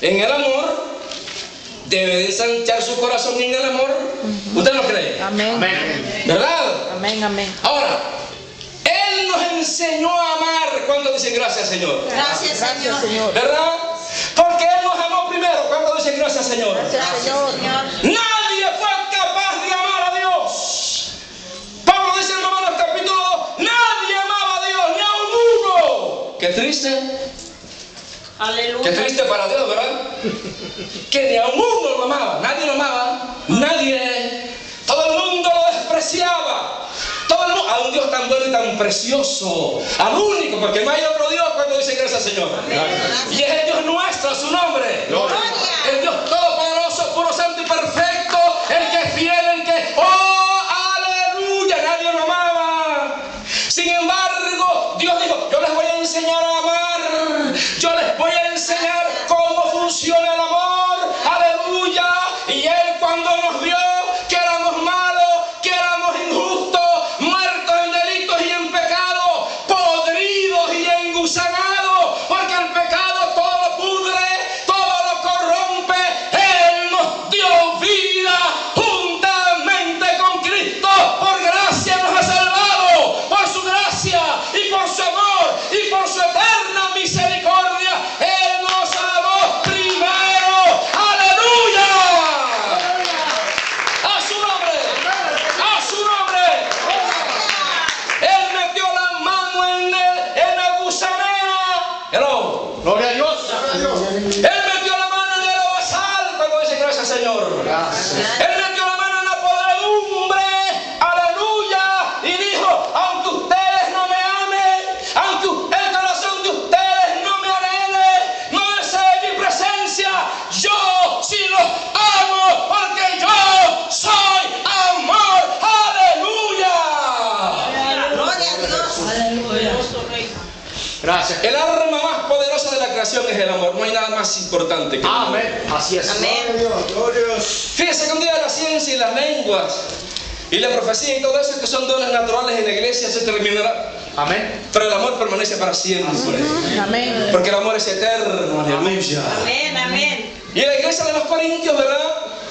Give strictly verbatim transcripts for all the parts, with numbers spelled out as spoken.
en el amor, debe de ensanchar su corazón en el amor. Uh-huh. ¿Usted no cree? Amén. Amén. ¿Verdad? Amén, amén. Ahora, Él nos enseñó a amar. ¿Cuántos dicen gracias, Señor? Gracias, Gracias, Señor. Señor. ¿Verdad? Porque Él nos amó primero. ¿Cuántos dicen gracias, Señor? Gracias, Señor. Nadie fue capaz de amar a Dios. Pablo dice en Romanos capítulo dos, nadie amaba a Dios, ni a un uno. Qué triste. Aleluya. Qué triste para Dios, ¿verdad? Que ni a un uno lo amaba. Nadie lo amaba. Nadie. Todo el mundo lo despreciaba. Todo el mundo, a un Dios tan bueno y tan precioso, al único, porque no hay otro Dios cuando dice gracias, Señor. Y es el Dios nuestro, su nombre. Gloria. El Dios todopoderoso, puro, santo y perfecto, el que es fiel, el que, oh, aleluya, nadie lo amaba. Sin embargo, Dios dijo, yo les voy a enseñar a amar, yo les voy a enseñar cómo funciona el amor, aleluya. Y Él cuando nos vio que éramos malos, que éramos injustos, muertos en delitos y en pecados, podridos y engusanados, porque el pecado todo lo pudre, todo lo corrompe, Él nos dio vida juntamente con Cristo. Por gracia nos ha salvado, por su gracia y por su amor y por su eterna misericordia, Él nos amó primero. ¡Aleluya! ¡A su nombre! ¡A su nombre! Él metió la mano en, el, en la gusanera. Hello. Gloria a Dios. Él metió la mano en el basal cuando dice gracias, Señor. Gracias. Él metió la mano en la podredumbre. Aleluya. Y dijo, aunque ustedes no me amen, aunque el corazón de ustedes no me anhele, no desee mi presencia, yo sí los amo porque yo soy amor. Aleluya. Gloria a Dios. Aleluya. Gracias. El arma más poderosa de la creación es el amor. No hay nada más importante que el amor. Amén. Así es. Amén. Fíjese que un día la ciencia y las lenguas y la profecía y todo eso que son dones naturales en la iglesia se terminará. Amén. Pero el amor permanece para siempre. Amén. Porque el amor es eterno. Aleluya. Amén, amén. Y la iglesia de los Corintios, ¿verdad?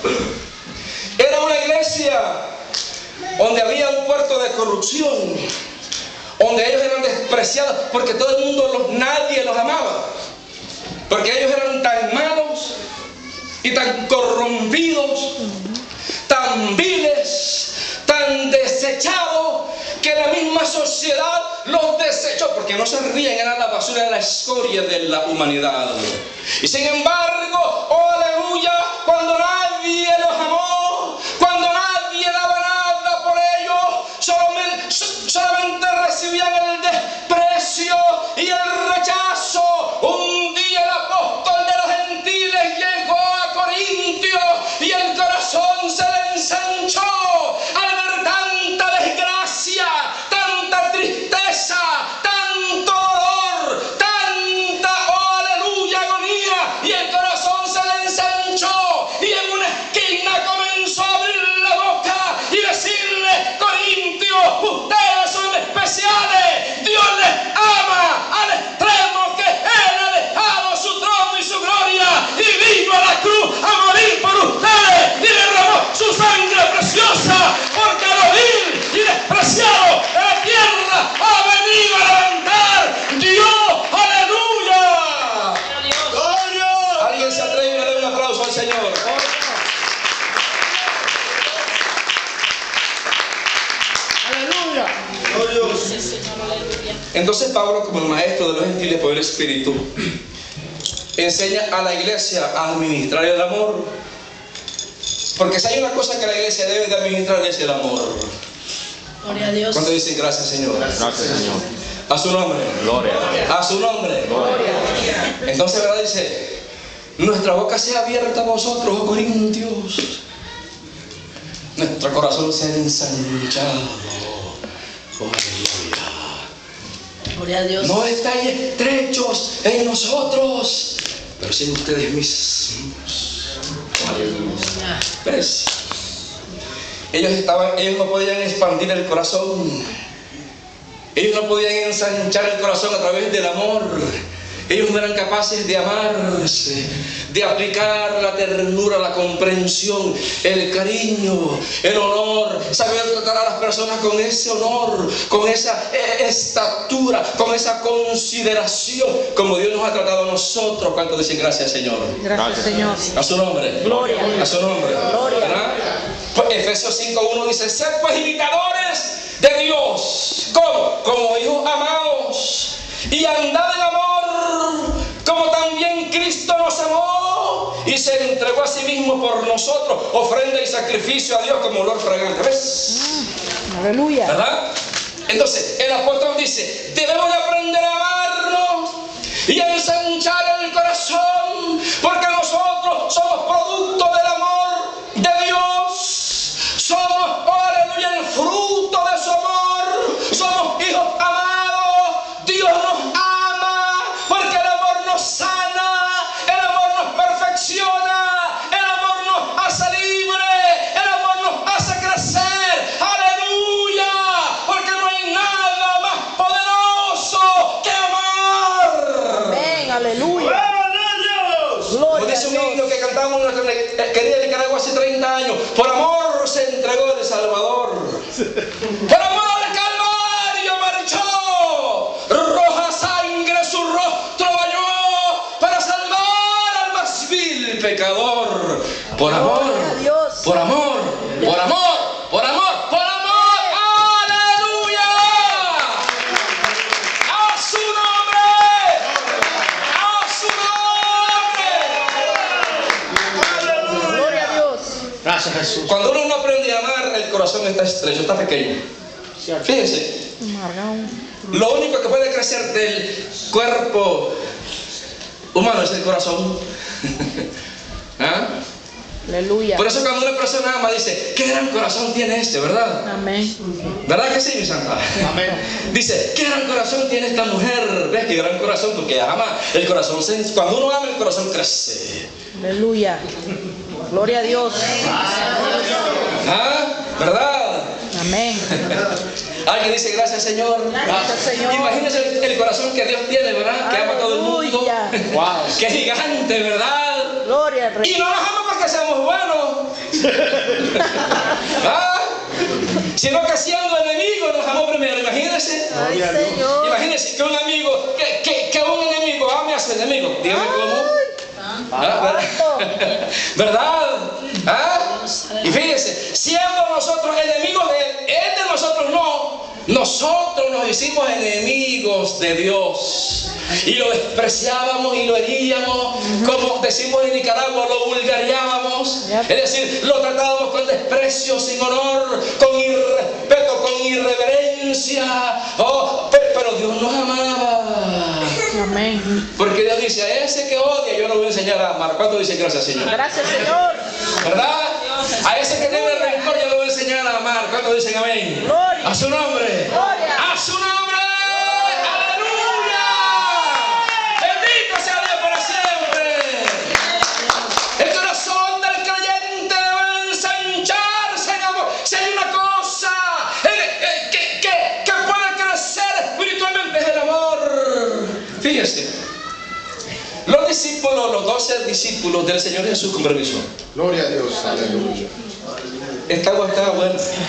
Era una iglesia donde había un puerto de corrupción, donde ellos eran despreciados porque todo el mundo, los, nadie los amaba, porque ellos eran tan malos y tan corrompidos, tan viles, tan desechados, que la misma sociedad los desechó, porque no servían, era la basura, era la escoria de la humanidad. Y sin embargo, oh aleluya, cuando nadie los amó, cuando nadie daba nada por ellos, solamente, solamente recibían el desprecio y el rechazo. Un día el apóstol de los gentiles llegó a Corintio y el corazón se le ensanchó al ver tanta desgracia, tanta tristeza, tanto dolor, tanta, oh aleluya, agonía, y el corazón se le ensanchó y en una esquina comenzó a abrir la boca y decirle, Corintios, ustedes son especiales, Dios les ama al extremo que Él ha dejado su trono y su gloria y vino a la cruz a morir por ustedes y derramó su sangre preciosa, porque a lo vil y despreciado de la tierra ha venido a levantar Dios. ¡Aleluya! ¿Alguien se atreve a dar un aplauso al Señor? Aleluya. Entonces Pablo, como el maestro de los gentiles por el Espíritu, enseña a la iglesia a administrar el amor. Porque si hay una cosa que la iglesia debe de administrar es el amor. Gloria a Dios. ¿Cuánto dicen gracias, Señor? Gracias, Señor. A su nombre. Gloria. A su nombre. Entonces, ¿verdad? Dice, nuestra boca sea abierta a vosotros, oh Corintios. Nuestro corazón sea ensanchado. Oh, aleluya. Gloria a Dios. No estáis estrechos en nosotros, pero sí en ustedes mismos. Aleluya. ¿Ves? Ellos estaban, ellos no podían expandir el corazón. Ellos no podían ensanchar el corazón a través del amor. ellos no eran capaces de amarse, de aplicar la ternura, la comprensión, el cariño, el honor, saber tratar a las personas con ese honor, con esa eh, estatura, con esa consideración, como Dios nos ha tratado a nosotros. ¿Cuántos dicen gracias, Señor? Gracias, Señor. A su nombre. Gloria. A su nombre. Gloria. ¿Verdad? Pues Efesios cinco uno dice: sed pues imitadores de Dios, como, como hijos amados, y andad en amor, como también Cristo nos amó y se entregó a sí mismo por nosotros, ofrenda y sacrificio a Dios como olor fragante. ¿Ves? Aleluya. ¿Verdad? Entonces el apóstol dice: debemos de aprender a amarnos y a ensanchar el corazón, porque nosotros somos producto del amor de Dios. Somos, oh, aleluya, el fruto de su amor. Somos hijos amados. Dios nos ama porque el amor nos sana, el amor nos perfecciona, el amor nos hace libre, el amor nos hace crecer. Aleluya, porque no hay nada más poderoso que amar. Amén, aleluya. Como Gloria a dice un Dios. himno que cantamos en nuestra querida Nicaragua hace treinta años: por amor se entregó el Salvador, por amor al Calvario marchó, roja sangre su rostro bañó, para salvar al más vil pecador. Por amor, Gloria a Dios. por amor, por amor, por amor, por amor. ¡Aleluya! ¡A su nombre! ¡A su nombre! Gloria a Dios. Gracias, Jesús. Cuando uno no aprende a amar, el corazón está estrecho, está pequeño. Fíjense, Amargado. lo único que puede crecer del cuerpo humano es el corazón. ¿Ah? Aleluya. Por eso cuando una persona ama dice: qué gran corazón tiene este, ¿verdad? Amén. ¿Verdad que sí, mi santa? Amén. Dice: qué gran corazón tiene esta mujer. ¿Ves qué gran corazón? Porque ama. El corazón se, cuando uno ama, el corazón crece. Aleluya. Gloria a Dios. ¿Ah? ¿Verdad? Amén. Alguien dice: gracias, Señor. Gracias, Señor. Imagínense el, el corazón que Dios tiene, ¿verdad? Que ama a todo el mundo. Aleluya. Wow. Qué gigante, ¿verdad? Gloria al Rey. Y no nos ama porque seamos buenos, ¿ah? Sino que siendo enemigos nos amó primero. Imagínense. Ay, Señor. Imagínense que un amigo, que, que, que un enemigo ame a su enemigo. Dígame cómo. ¿Ah? ¿Verdad? ¿Verdad? ¿Ah? Y fíjense, siendo nosotros enemigos de él, él de nosotros no. Nosotros nos hicimos enemigos de Dios y lo despreciábamos y lo heríamos, como decimos en Nicaragua, lo vulgareábamos, es decir, lo tratábamos con desprecio, sin honor, con irrespeto, con irreverencia. Oh, pero, pero Dios nos amaba, Amén. porque Dios dice: a ese que odia yo lo voy a enseñar a amar. ¿Cuánto dice gracias, Señor? Gracias, Señor. ¿Verdad? A ese que tiene rencor yo lo voy a enseñar a amar. ¿Cuánto dicen amén? Gloria. A su nombre. Gloria. A su nombre. Aleluya. Bendito sea Dios para siempre. El corazón del creyente debe ensancharse en amor. Si hay una cosa eh, eh, que, que, que puede crecer espiritualmente, es el amor. Fíjese, los discípulos, los doce discípulos del Señor Jesús, con permiso. Gloria a Dios. Aleluya. Esta agua está buena.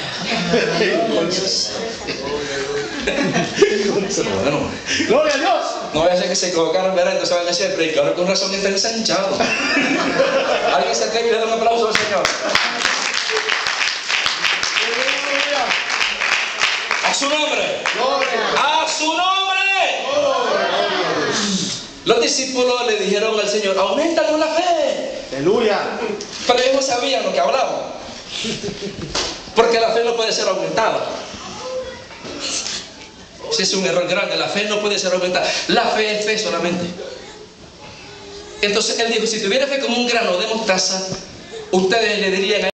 Bueno, Gloria a Dios. no voy a hacer que se equivocaran, ¿verdad? Entonces van a decir: el predicador con razón está ensanchado. Alguien se atreve y le da un aplauso al Señor. A su nombre. A su nombre. Los discípulos le dijeron al Señor: aumentanos la fe. Aleluya. Pero ellos no sabían lo que hablaban, porque la fe no puede ser aumentada. Ese es un error grande. La fe no puede ser aumentada. La fe es fe solamente. Entonces él dijo: si tuviera fe como un grano de mostaza, ustedes le dirían a